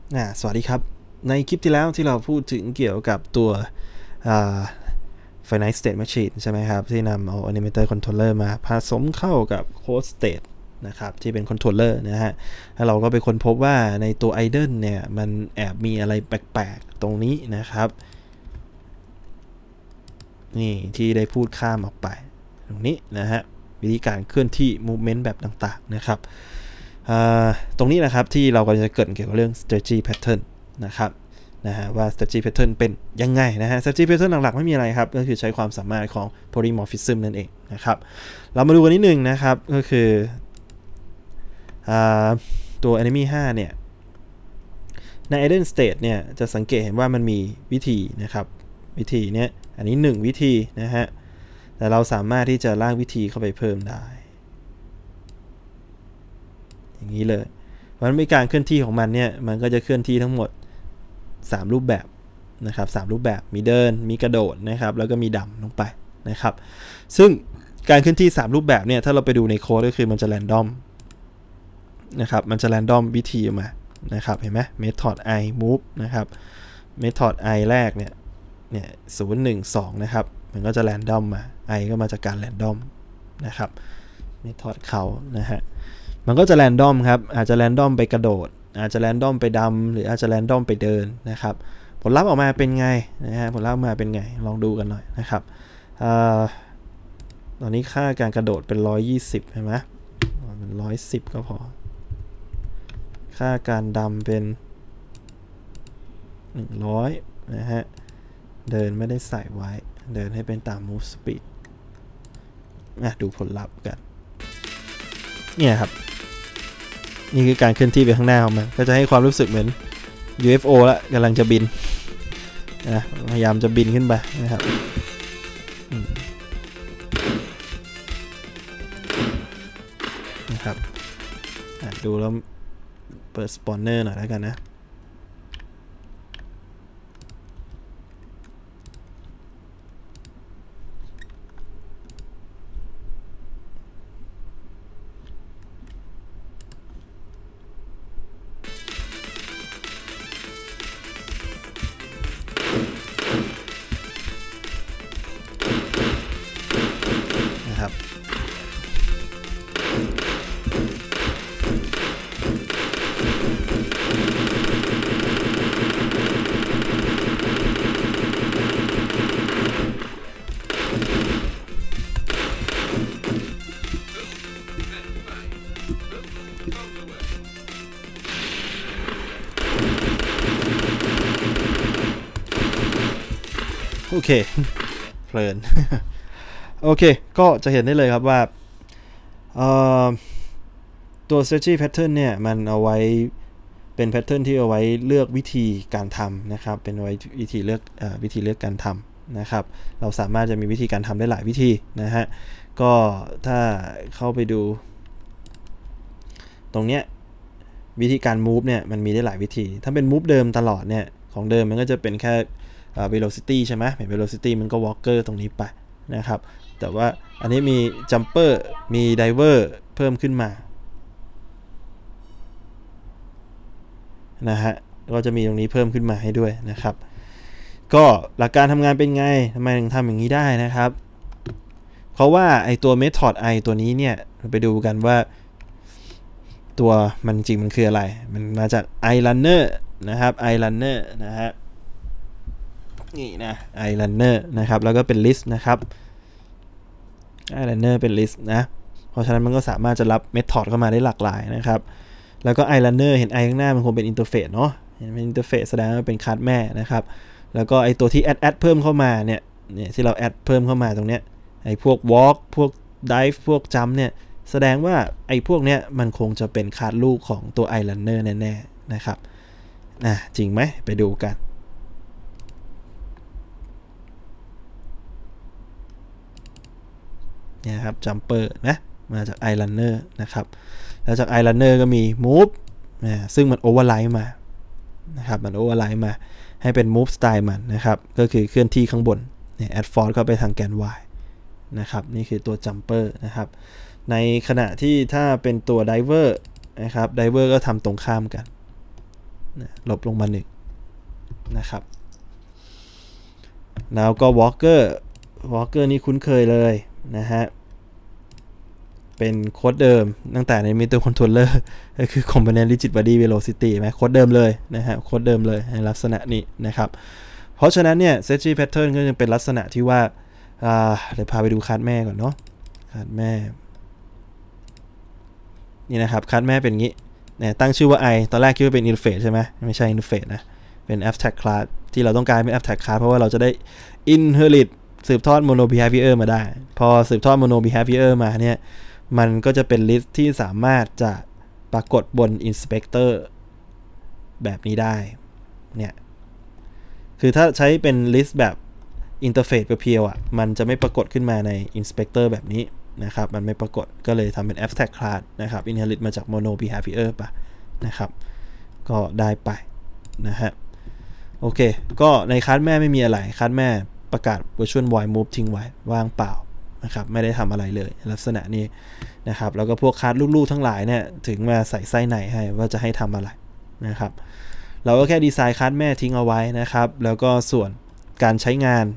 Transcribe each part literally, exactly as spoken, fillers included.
สวัสดีครับในคลิปที่แล้วที่เราพูดถึงเกี่ยวกับตัว finite state machine ใช่ไหมครับที่นำเอา animator controller มาผสมเข้ากับ code state นะครับที่เป็น controller นะฮะแล้วเราก็ไปค้นพบว่าในตัว idle เนี่ยมันแอบมีอะไรแปลกๆตรงนี้นะครับนี่ที่ได้พูดข้ามออกไปตรงนี้นะฮะวิธีการเคลื่อนที่ movement แบบต่างๆนะครับตรงนี้นะครับที่เราก็จะเกิดเกี่ยวกับเรื่อง strategy pattern นะครับนะฮะว่า strategy pattern เป็นยังไงนะฮะ strategy pattern หลักๆไม่มีอะไรครับก็คือใช้ความสามารถของ polymorphism นั่นเองนะครับเรามาดูกันนิดนึงนะครับก็คือตัว enemy ห้าเนี่ยใน idle state เนี่ยจะสังเกตเห็นว่ามันมีวิธีนะครับวิธีเนี้ยอันนี้หนึ่งวิธีนะฮะแต่เราสามารถที่จะร่างวิธีเข้าไปเพิ่มได้อย่างนี้เลยมันมีการเคลื่อนที่ของมันเนี่ยมันก็จะเคลื่อนที่ทั้งหมดสามรูปแบบนะครับสามรูปแบบมีเดินมีกระโดดนะครับแล้วก็มีดำลงไปนะครับซึ่งการเคลื่อนที่สามรูปแบบเนี่ยถ้าเราไปดูในโค้ดก็คือมันจะแรนดอมนะครับมันจะแรนดอมวิธีออกมานะครับเห็นไหม method i move นะครับ method i แรกเนี่ยเนี่ยศูนย์หนึ่งสองนะครับมันก็จะแรนดอมมา i ก็มาจากการแรนดอมนะครับ method เขานะฮะมันก็จะแรนดอมครับอาจจะแรนดอมไปกระโดดอาจจะแรนดอมไปดำหรืออาจจะแรนดอมไปเดินนะครับผลลัพธ์ออกมาเป็นไงนะฮะผลลัพธ์ออกมาเป็นไงลองดูกันหน่อยนะครับตอนนี้ค่าการกระโดดเป็นหนึ่งร้อยยี่สิบใช่ไหมเป็นหนึ่งร้อยสิบก็พอค่าการดำเป็นหนึ่งร้อยนะฮะเดินไม่ได้ใส่ไว้เดินให้เป็นตาม move speed นะดูผลลัพธ์กันเนี่ยครับนี่คือการเคลื่อนที่ไปข้างหน้าของมันก็จะให้ความรู้สึกเหมือน ยู เอฟ โอ แล้วกำลังจะบินนะพยายามจะบินขึ้นไปนะครับนะครับดูแล้วเปิดสปอนเนอร์หน่อยแล้วกันนะโอเคเพลินโอเคก็จะเห็นได้เลยครับว่าตัว strategy pattern เนี่ยมันเอาไว้เป็น pattern ที่เอาไว้เลือกวิธีการทำนะครับเป็นไว้วิธีเลือกวิธีเลือกการทำนะครับเราสามารถจะมีวิธีการทำได้หลายวิธีนะฮะก็ถ้าเข้าไปดูตรงเนี้ยวิธีการ move เนี่ยมันมีได้หลายวิธีถ้าเป็น move เดิมตลอดเนี่ยของเดิมมันก็จะเป็นแค่ velocity ใช่ไหมเป็น velocity มันก็ walker ตรงนี้ไปนะครับแต่ว่าอันนี้มี jumper มี diver เพิ่มขึ้นมานะฮะก็จะมีตรงนี้เพิ่มขึ้นมาให้ด้วยนะครับก็หลักการทำงานเป็นไงทำไมถึงทำอย่างนี้ได้นะครับเพราะว่าไอตัว method i ตัวนี้เนี่ยไปดูกันว่าตัวมันจริงมันคืออะไรมันมาจาก i runner นะครับ i runner นะฮะนี่นะ i runner นะครับแล้วก็เป็น list นะครับ i runner เป็น list นะเพราะฉะนั้นมันก็สามารถจะรับ method เข้ามาได้หลากหลายนะครับแล้วก็ i runner เห็น i ข้างหน้ามันคงเป็น interface เนาะเห็นเป็น interface แสดงว่าเป็น class แม่นะครับแล้วก็ไอตัวที่ add add เพิ่มเข้ามาเนี่ยเนี่ยที่เรา add เพิ่มเข้ามาตรงเนี้ยไอพวก walk พวก dive พวก jump เนี่ยแสดงว่าไอพวกเนี้ยมันคงจะเป็นคลาสลูกของตัว i runner แน่ๆนะครับนะจริงไหมไปดูกันเนี่ยครับ jumper นะมาจาก i runner นะครับแล้วจาก i runner ก็มี move นะซึ่งมัน override มานะครับมัน override มาให้เป็น move style มันนะครับก็คือเคลื่อนที่ข้างบนเนี่ย add force เข้าไปทางแกน y นะครับนี่คือตัว jumper นะครับในขณะที่ถ้าเป็นตัว diver นะครับ diver ก็ทำตรงข้ามกันลบลงมาหนึ่งนะครับแล้วก็ Walker Walker นี่คุ้นเคยเลยนะฮะเป็นโค้ดเดิมตั้งแต่ใน Meter Controller ก็คือ Component Rigid Body Velocity ไหมโค้ดเดิมเลยนะฮะโค้ดเดิมเลยในลักษณะนี้นะครับเพราะฉะนั้นเนี่ย Stretchy Pattern ก็ยังเป็นลักษณะที่ว่าเดี๋ยวพาไปดูคัสแม่ก่อนเนาะคัสแม่นี่นะครับคัสแม่เป็นงี้เนี่ยตั้งชื่อว่า i ตอนแรกคิดว่าเป็น interface ใช่ไหมไม่ใช่ interface นะเป็น abstract class ที่เราต้องการเป็น abstract class เพราะว่าเราจะได้ inherit สืบทอด mono behavior มาได้พอสืบทอด mono behavior มาเนี่ยมันก็จะเป็น list ที่สามารถจะปรากฏบน inspector แบบนี้ได้เนี่ยคือถ้าใช้เป็น list แบบ interface เพียวๆอ่ะมันจะไม่ปรากฏขึ้นมาใน inspector แบบนี้นะครับมันไม่ปรากฏก็เลยทำเป็น abstract class นะครับ inherit มาจาก mono behavior ปะนะครับก็ได้ไปนะฮะโอเคก็ในคลาสแม่ไม่มีอะไรคลาสแม่ประกาศ virtual void move ทิ้งไว้ว่างเปล่านะครับไม่ได้ทำอะไรเลยลักษณะนี้นะครับแล้วก็พวกคลาสลูกๆทั้งหลายเนี่ยถึงมาใส่ไส้ในให้ว่าจะให้ทำอะไรนะครับเราก็แค่ดีไซน์คลาสแม่ทิ้งเอาไว้นะครับแล้วก็ส่วนการใช้งาน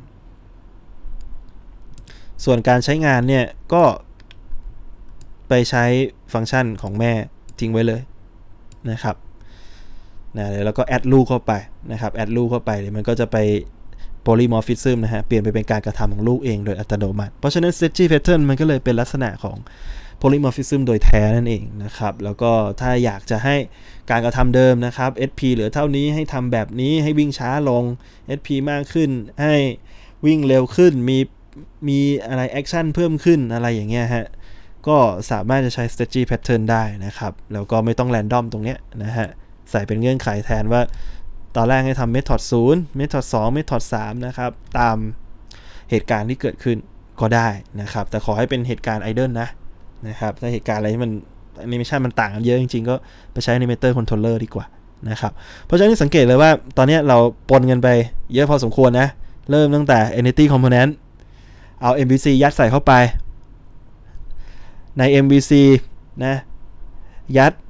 ส่วนการใช้งานเนี่ยก็ไปใช้ฟังก์ชันของแม่ทิ้งไว้เลยนะครับนะแล้วก็แอดลูกเข้าไปนะครับแอดลูกเข้าไปเดี๋ยวมันก็จะไป polymorphism นะฮะเปลี่ยนไปเป็นการกระทำของลูกเองโดยอัตโนมัติเพราะฉะนั้น stretchy pattern มันก็เลยเป็นลักษณะของ polymorphism โดยแท้นั่นเองนะครับแล้วก็ถ้าอยากจะให้การกระทำเดิมนะครับ เอส พี เหลือเท่านี้ให้ทำแบบนี้ให้วิ่งช้าลง เอส พี มากขึ้นให้วิ่งเร็วขึ้นมีมีอะไรแอคชั่นเพิ่มขึ้นอะไรอย่างเงี้ยฮะก็สามารถจะใช้ stretchy pattern ได้นะครับแล้วก็ไม่ต้อง random ตรงเนี้ยนะฮะใส่เป็นเงื่อนไขแทนว่าตอนแรกให้ทำ method ศูนย์ method สอง method สามนะครับตามเหตุการณ์ที่เกิดขึ้นก็ได้นะครับแต่ขอให้เป็นเหตุการณ์ idle นะนะครับถ้าเหตุการณ์อะไรที่มัน animation มันต่างกันเยอะจริงๆก็ไปใช้ animator controller ดีกว่านะครับเพราะฉะนั้นสังเกตเลยว่าตอนนี้เราปนกันไปเยอะพอสมควรนะเริ่มตั้งแต่ entity component เอา เอ็ม วี ซี ยัดใส่เข้าไปใน เอ็ม วี ซี นะยัด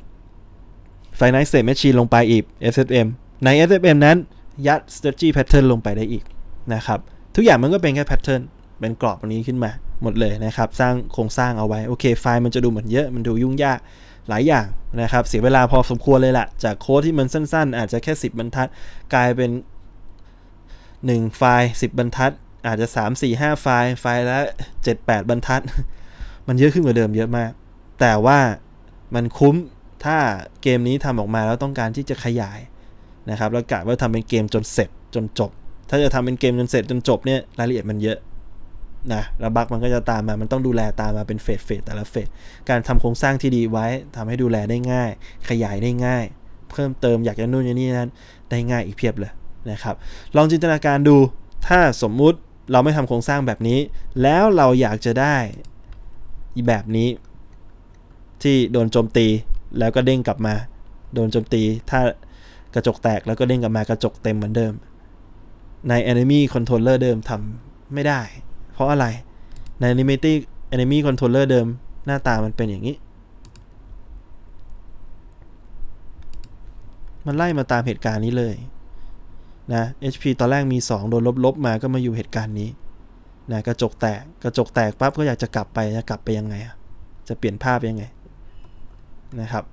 finite state machine ลงไปอีก เอฟ เอส เอ็ม ใน เอฟ เอส เอ็ม นั้นยัด stretchy pattern ลงไปได้อีกนะครับทุกอย่างมันก็เป็นแค่ pattern เป็นกรอบตรงนี้ขึ้นมาหมดเลยนะครับสร้างโครงสร้างเอาไว้โอเคไฟล์มันจะดูเหมือนเยอะมันดูยุ่งยากหลายอย่างนะครับเสียเวลาพอสมควรเลยล่ะจากโค้ดที่มันสั้นๆอาจจะแค่สิบบรรทัดกลายเป็นหนึ่งไฟล์สิบบรรทัดอาจจะสาม สี่ ห้าไฟล์ไฟล์ละเจ็ด แปดบรรทัดมันเยอะขึ้นกว่าเดิมเยอะมากแต่ว่ามันคุ้มถ้าเกมนี้ทำออกมาแล้วต้องการที่จะขยายนะครับแล้วกะว่าทำเป็นเกมจนเสร็จจนจบถ้าจะทำเป็นเกมจนเสร็จจนจบเนี่ยรายละเอียดมันเยอะนะแล้วบั๊กมันก็จะตามมามันต้องดูแลตามมาเป็นเฟสเฟสแต่ละเฟสการทำโครงสร้างที่ดีไว้ทำให้ดูแลได้ง่ายขยายได้ง่ายเพิ่มเติมอยากจะนู่นอย่างนี้นั้นได้ง่ายอีกเพียบเลยนะครับลองจินตนาการดูถ้าสมมุติเราไม่ทำโครงสร้างแบบนี้แล้วเราอยากจะได้แบบนี้ที่โดนโจมตีแล้วก็เด้งกลับมาโดนโจมตีถ้ากระจกแตกแล้วก็เด้งกลับมากระจกเต็มเหมือนเดิมใน enemy controller เดิมทำไม่ได้เพราะอะไรใน enemy enemy controller เดิมหน้าตามันเป็นอย่างนี้มันไล่มาตามเหตุการณ์นี้เลยนะ เอช พี ตอนแรกมีสองโดนลบๆมาก็มาอยู่เหตุการณ์นี้นะกระจกแตกกระจกแตกปั๊บก็อยากจะกลับไปจะกลับไปยังไงจะเปลี่ยนภาพยังไงนะครับ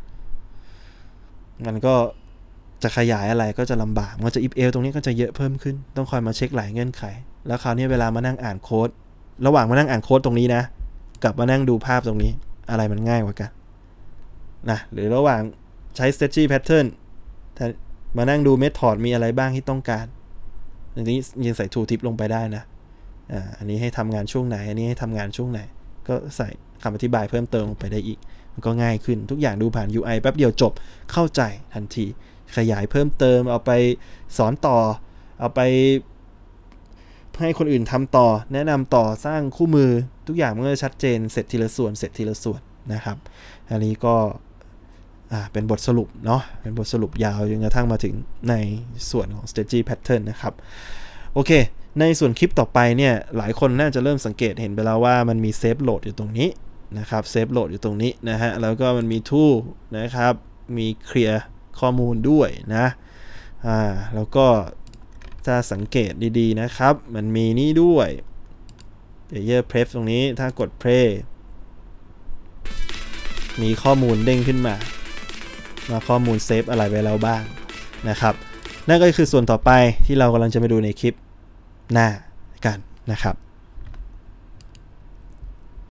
มันก็จะขยายอะไรก็จะลำบากมันจะ if else ตรงนี้ก็จะเยอะเพิ่มขึ้นต้องคอยมาเช็คหลายเงื่อนไขแล้วคราวนี้เวลามานั่งอ่านโค้ดระหว่างมานั่งอ่านโค้ดตรงนี้นะกับมานั่งดูภาพตรงนี้อะไรมันง่ายกว่ากันนะหรือระหว่างใช้ stretchy pattern มานั่งดู method มีอะไรบ้างที่ต้องการอันนี้ยิงใส่ tooltip ลงไปได้นะอ่าอันนี้ให้ทำงานช่วงไหนอันนี้ให้ทำงานช่วงไหนก็ใส่คำอธิบายเพิ่มเติมลงไปได้อีกมันก็ง่ายขึ้นทุกอย่างดูผ่าน ยู ไอ แป๊บเดียวจบเข้าใจทันทีขยายเพิ่มเติมเอาไปสอนต่อเอาไปให้คนอื่นทำต่อแนะนำต่อสร้างคู่มือทุกอย่างมันก็ชัดเจนเสร็จทีละส่วนเสร็จทีละส่วนนะครับอันนี้ก็เป็นบทสรุปเนาะเป็นบทสรุปยาวจนกระทั่งมาถึงในส่วนของ stretchy pattern นะครับโอเคในส่วนคลิปต่อไปเนี่ยหลายคนน่าจะเริ่มสังเกตเห็นไปแล้วว่ามันมี save load อยู่ตรงนี้นะครับ save load อยู่ตรงนี้นะฮะแล้วก็มันมี tool นะครับมี clear ข้อมูลด้วยนะอ่าแล้วก็ถ้าสังเกตดีๆนะครับมันมีนี่ด้วย Layer Prep ตรงนี้ถ้ากด Play มีข้อมูลเด้งขึ้นมามาข้อมูลเซฟอะไรไว้แล้วบ้างนะครับนั่นก็คือส่วนต่อไปที่เรากำลังจะมาดูในคลิปหน้ากันนะครับ